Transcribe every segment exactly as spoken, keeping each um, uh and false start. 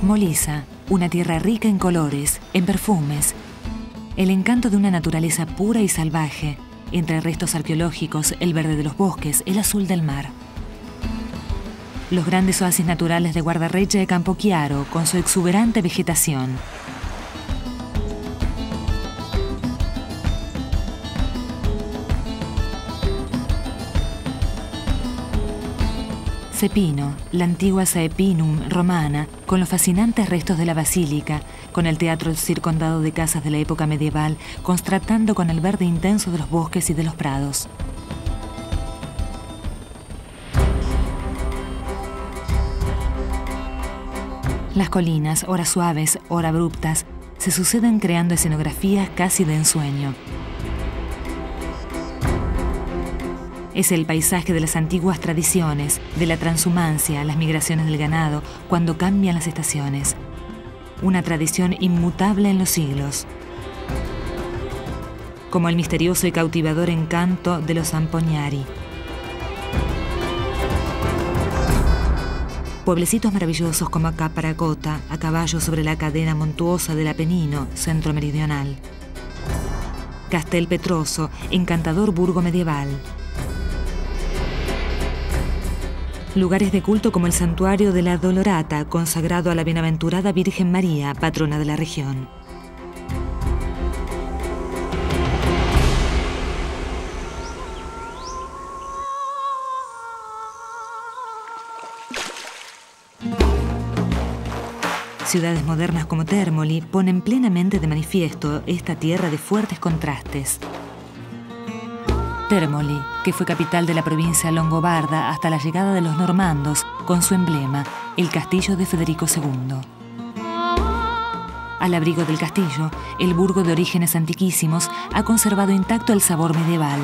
Molisa, una tierra rica en colores, en perfumes, el encanto de una naturaleza pura y salvaje, entre restos arqueológicos, el verde de los bosques, el azul del mar. Los grandes oasis naturales de Guardarreche de Campochiaro, con su exuberante vegetación. Cepino, la antigua Saepinum romana, con los fascinantes restos de la basílica, con el teatro circundado de casas de la época medieval, contrastando con el verde intenso de los bosques y de los prados. Las colinas, ora suaves, ora abruptas, se suceden creando escenografías casi de ensueño. Es el paisaje de las antiguas tradiciones, de la transhumancia, las migraciones del ganado, cuando cambian las estaciones. Una tradición inmutable en los siglos. Como el misterioso y cautivador encanto de los Zampognari. Pueblecitos maravillosos como Caparacota, a caballo sobre la cadena montuosa del Apenino, centro meridional. Castel Petroso, encantador burgo medieval. Lugares de culto como el santuario de la Dolorata, consagrado a la bienaventurada Virgen María, patrona de la región. Ciudades modernas como Termoli ponen plenamente de manifiesto esta tierra de fuertes contrastes. Termoli, que fue capital de la provincia longobarda hasta la llegada de los normandos, con su emblema, el castillo de Federico segundo. Al abrigo del castillo, el burgo de orígenes antiquísimos ha conservado intacto el sabor medieval.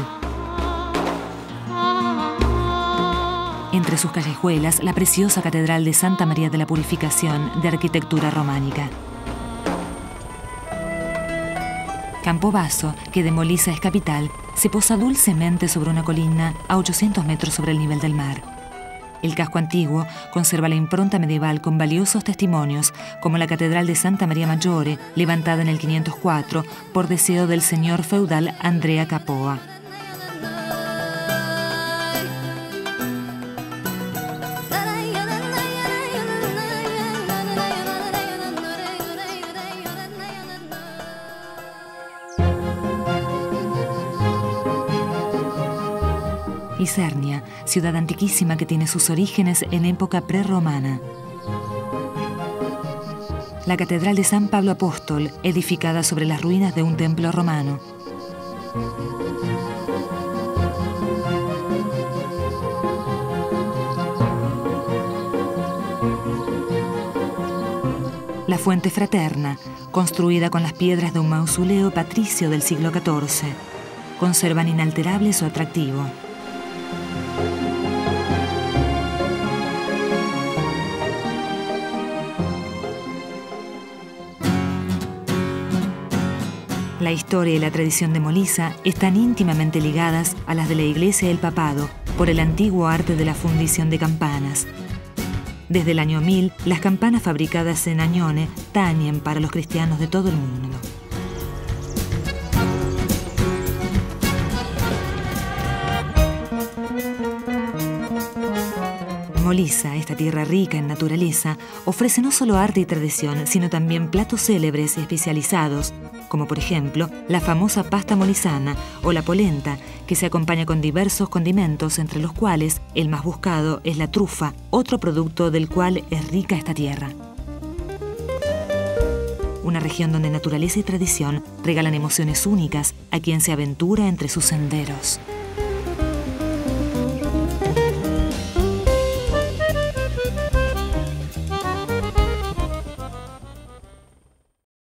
Entre sus callejuelas, la preciosa catedral de Santa María de la Purificación, de arquitectura románica. Campobasso, que de Molisa es capital, se posa dulcemente sobre una colina a ochocientos metros sobre el nivel del mar. El casco antiguo conserva la impronta medieval con valiosos testimonios, como la Catedral de Santa María Maggiore, levantada en el quinientos cuatro por deseo del señor feudal Andrea Capoa. Isernia, ciudad antiquísima que tiene sus orígenes en época prerromana. La Catedral de San Pablo Apóstol, edificada sobre las ruinas de un templo romano. La Fuente Fraterna, construida con las piedras de un mausoleo patricio del siglo catorce, conservan inalterable su atractivo. La historia y la tradición de Molisa están íntimamente ligadas a las de la Iglesia y el Papado por el antiguo arte de la fundición de campanas. Desde el año mil, las campanas fabricadas en Añone tañen para los cristianos de todo el mundo. Molisa, esta tierra rica en naturaleza, ofrece no solo arte y tradición, sino también platos célebres y especializados, como por ejemplo la famosa pasta molisana o la polenta, que se acompaña con diversos condimentos, entre los cuales el más buscado es la trufa, otro producto del cual es rica esta tierra. Una región donde naturaleza y tradición regalan emociones únicas a quien se aventura entre sus senderos.